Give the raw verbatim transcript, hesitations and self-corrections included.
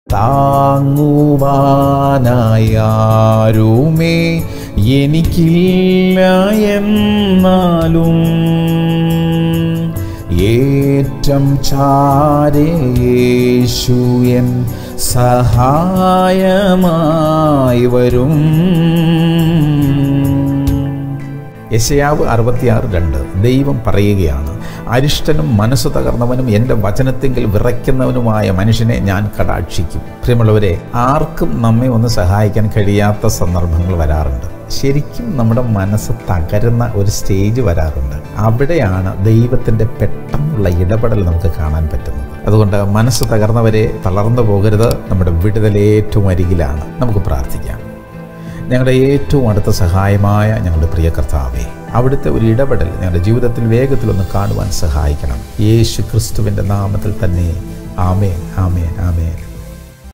താങ്ങുവാനായാരുമേ എനിക്കില്ല എന്നാലും ഏറ്റം ചാരേ യേശു എൻ സഹായമായി വരും. യെശയ്യാവ് അറുപത്തിയാറ് രണ്ട്. ദൈവം പറയുകയാണ്, അരിഷ്ടനും മനസ്സു തകർന്നവനും എൻ്റെ വചനത്തെങ്കിൽ വിറയ്ക്കുന്നവനുമായ മനുഷ്യനെ ഞാൻ കടാക്ഷിക്കും. പ്രിയമുള്ളവരെ, ആർക്കും നമ്മെ ഒന്ന് സഹായിക്കാൻ കഴിയാത്ത സന്ദർഭങ്ങൾ വരാറുണ്ട്. ശരിക്കും നമ്മുടെ മനസ്സ് തകരുന്ന ഒരു സ്റ്റേജ് വരാറുണ്ട്. അവിടെയാണ് ദൈവത്തിൻ്റെ പെട്ടെന്നുള്ള ഇടപെടൽ നമുക്ക് കാണാൻ പറ്റുന്നത്. അതുകൊണ്ട് മനസ്സ് തകർന്നവരെ തളർന്നു പോകരുത്. നമ്മുടെ വിടുതൽ ഏറ്റവും അരികിലാണ്. നമുക്ക് പ്രാർത്ഥിക്കാം. ഞങ്ങളുടെ ഏറ്റവും അടുത്ത സഹായമായ ഞങ്ങളുടെ പ്രിയ കർത്താവേ, അവിടുത്തെ ഒരു ഇടപെടൽ ഞങ്ങളുടെ ജീവിതത്തിൽ വേഗത്തിലൊന്ന് കാണുവാൻ സഹായിക്കണം. യേശു ക്രിസ്തുവിൻ്റെ നാമത്തിൽ തന്നെ. ആമേൻ, ആമേൻ, ആമേൻ.